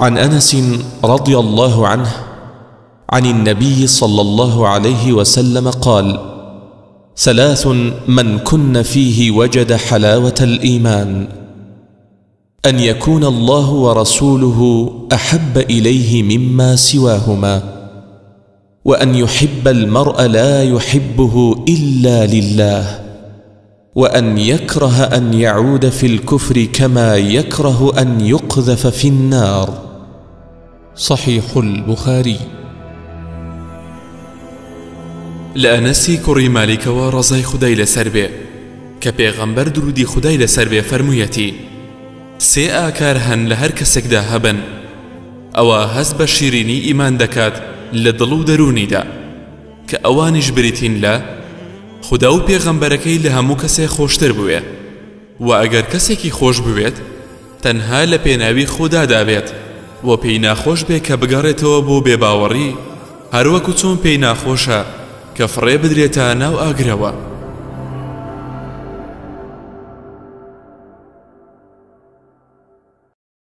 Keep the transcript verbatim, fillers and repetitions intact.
عن أنس رضي الله عنه عن النبي صلى الله عليه وسلم قال: ثلاث من كن فيه وجد حلاوة الإيمان: أن يكون الله ورسوله أحب إليه مما سواهما، وأن يحب المرء لا يحبه إلا لله، وأن يكره أن يعود في الكفر كما يكره أن يقذف في النار. صحيح البخاري. لأنسي كري مالك ورزاي خداي لسربي كبيغمبر درودي خداي لسربي فرميتي: سي آكار هن لهر كسكدا هبن، أو هز بشيريني إيمان دكات لدلو دروني دا كأوانش بريتين لا خدا و پێغەمبەرەکەی لە هەموو کەسێ خۆشتر بوێ، و ئەگەر کەسێکی خۆش بوێت تەنها لە پێناوی خودادا بێت، و پێی ناخۆش بێ کە بگەڕێتەوە بۆ بێباوەڕی، هەروەکو چۆن پێی ناخۆشە کە فڕێ بدرێتە ناو ئاگرەوە.